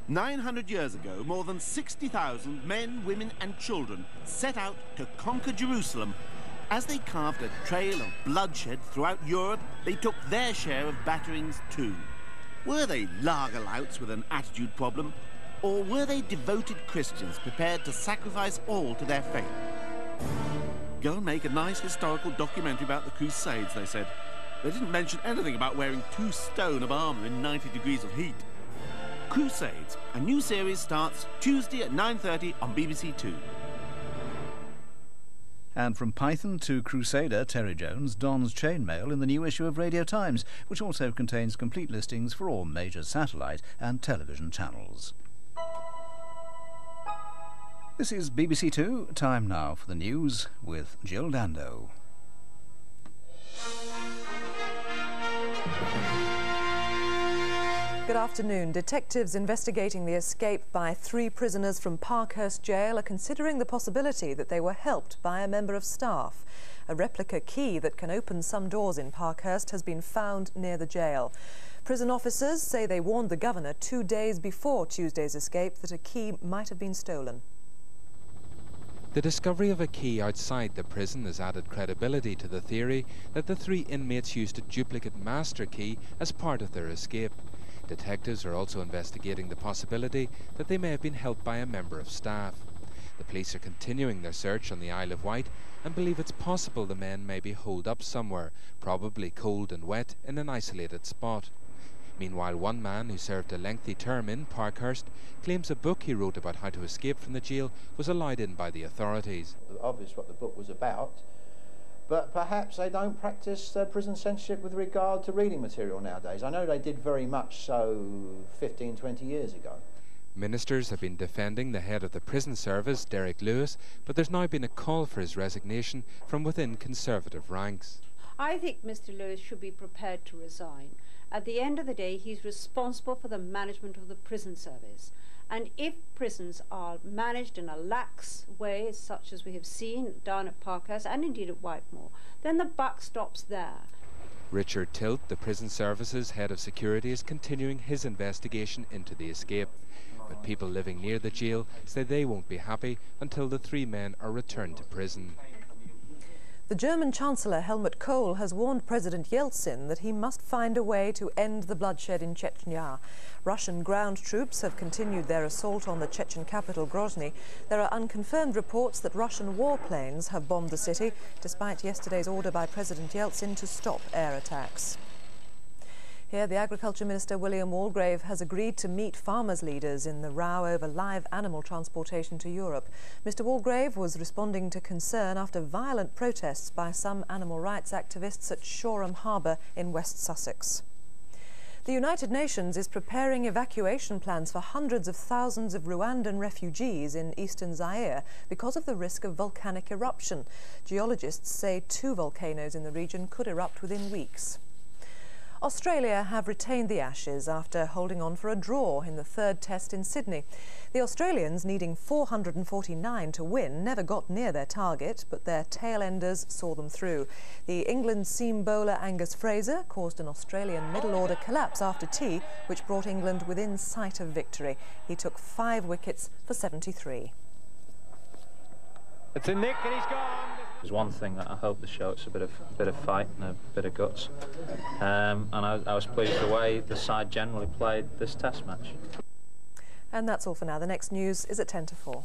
900 years ago, more than 60,000 men, women and children set out to conquer Jerusalem. As they carved a trail of bloodshed throughout Europe, they took their share of batterings too. Were they lager louts with an attitude problem? Or were they devoted Christians prepared to sacrifice all to their faith? Go and make a nice historical documentary about the Crusades, they said. They didn't mention anything about wearing 2 stone of armour in 90 degrees of heat. Crusades, a new series, starts Tuesday at 9:30 on BBC2. And from Python to Crusader, Terry Jones dons chainmail in the new issue of Radio Times, which also contains complete listings for all major satellite and television channels. This is BBC2, time now for the news with Jill Dando. Good afternoon. Detectives investigating the escape by 3 prisoners from Parkhurst jail are considering the possibility that they were helped by a member of staff. A replica key that can open some doors in Parkhurst has been found near the jail. Prison officers say they warned the governor 2 days before Tuesday's escape that a key might have been stolen. The discovery of a key outside the prison has added credibility to the theory that the 3 inmates used a duplicate master key as part of their escape. Detectives are also investigating the possibility that they may have been helped by a member of staff. The police are continuing their search on the Isle of Wight and believe it's possible the men may be holed up somewhere, probably cold and wet, in an isolated spot. Meanwhile, one man who served a lengthy term in Parkhurst claims a book he wrote about how to escape from the jail was allowed in by the authorities. It's obvious what the book was about, but perhaps they don't practice prison censorship with regard to reading material nowadays. I know they did very much so 15, 20 years ago. Ministers have been defending the head of the prison service, Derek Lewis, but there's now been a call for his resignation from within Conservative ranks. I think Mr. Lewis should be prepared to resign. At the end of the day, he's responsible for the management of the prison service. And if prisons are managed in a lax way, such as we have seen down at Parkhurst and indeed at Whitemore, then the buck stops there. Richard Tilt, the prison service's head of security, is continuing his investigation into the escape. But people living near the jail say they won't be happy until the 3 men are returned to prison. The German Chancellor Helmut Kohl has warned President Yeltsin that he must find a way to end the bloodshed in Chechnya. Russian ground troops have continued their assault on the Chechen capital Grozny. There are unconfirmed reports that Russian warplanes have bombed the city, despite yesterday's order by President Yeltsin to stop air attacks. Here, the Agriculture Minister William Waldegrave has agreed to meet farmers' leaders in the row over live animal transportation to Europe. Mr. Waldegrave was responding to concern after violent protests by some animal rights activists at Shoreham Harbour in West Sussex. The United Nations is preparing evacuation plans for hundreds of thousands of Rwandan refugees in eastern Zaire because of the risk of volcanic eruption. Geologists say 2 volcanoes in the region could erupt within weeks. Australia have retained the Ashes after holding on for a draw in the 3rd Test in Sydney. The Australians, needing 449 to win, never got near their target, but their tail-enders saw them through. The England seam bowler Angus Fraser caused an Australian middle-order collapse after tea, which brought England within sight of victory. He took 5 wickets for 73. It's a nick and he's gone. There's one thing that I hope the show, it's a bit of fight and a bit of guts. And I was pleased the way the side generally played this Test match. And that's all for now. The next news is at 10 to 4.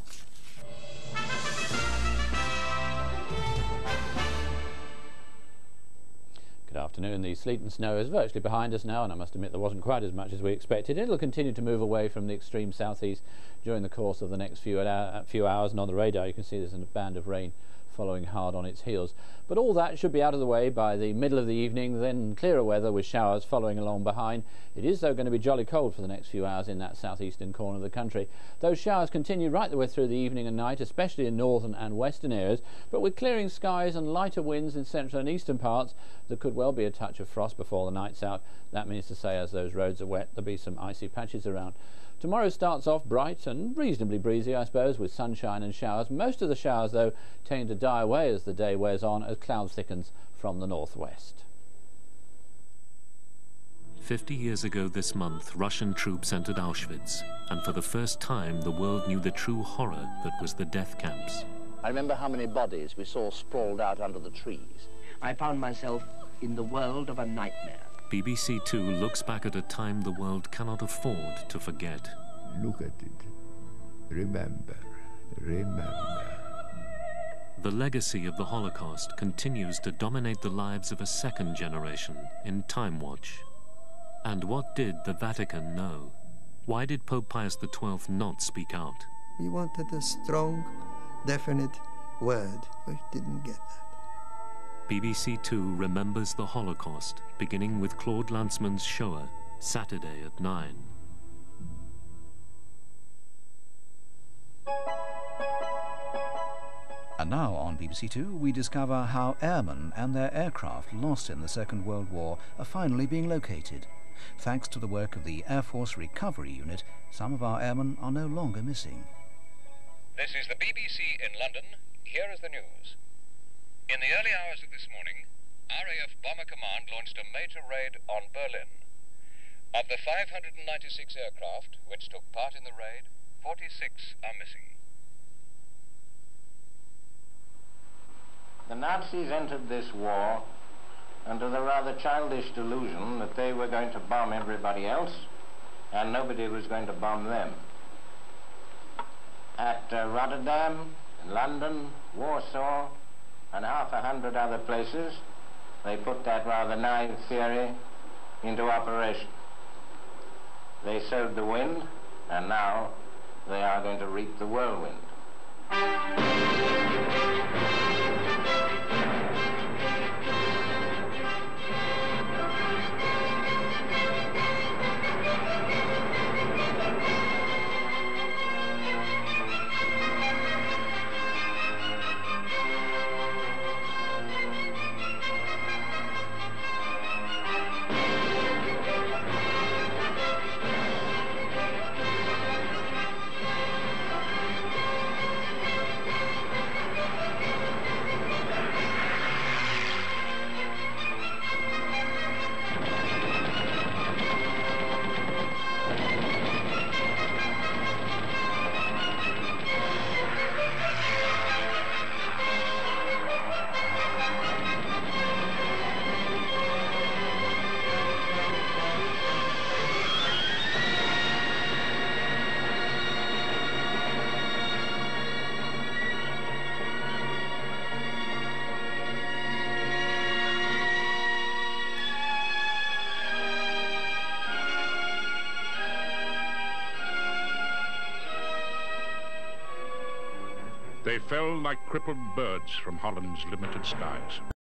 Good afternoon. The sleet and snow is virtually behind us now, and I must admit there wasn't quite as much as we expected. It'll continue to move away from the extreme southeast during the course of the next few hours, and on the radar you can see there's a band of rain following hard on its heels. But all that should be out of the way by the middle of the evening, then clearer weather with showers following along behind. It is, though, going to be jolly cold for the next few hours in that southeastern corner of the country. Those showers continue right the way through the evening and night, especially in northern and western areas, but with clearing skies and lighter winds in central and eastern parts, there could well be a touch of frost before the night's out. That means to say, as those roads are wet, there'll be some icy patches around. Tomorrow starts off bright and reasonably breezy, I suppose, with sunshine and showers. Most of the showers, though, tend to die away as the day wears on, as cloud thickens from the northwest. 50 years ago this month, Russian troops entered Auschwitz, and for the first time, the world knew the true horror that was the death camps. I remember how many bodies we saw sprawled out under the trees. I found myself in the world of a nightmare. BBC2 looks back at a time the world cannot afford to forget. Look at it. Remember. Remember. The legacy of the Holocaust continues to dominate the lives of a second generation in Time Watch. And what did the Vatican know? Why did Pope Pius XII not speak out? We wanted a strong, definite word. We didn't get that. BBC2 remembers the Holocaust, beginning with Claude Lanzmann's Shoah, Saturday at 9. And now on BBC2 we discover how airmen and their aircraft lost in the Second World War are finally being located. Thanks to the work of the Air Force Recovery Unit, some of our airmen are no longer missing. This is the BBC in London. Here is the news. In the early hours of this morning, RAF Bomber Command launched a major raid on Berlin. Of the 596 aircraft which took part in the raid, 46 are missing. The Nazis entered this war under the rather childish delusion that they were going to bomb everybody else and nobody was going to bomb them. At Rotterdam, London, Warsaw, and 100 other places, they put that rather naive theory into operation. They sowed the wind, and now they are going to reap the whirlwind. They fell like crippled birds from Holland's limited skies.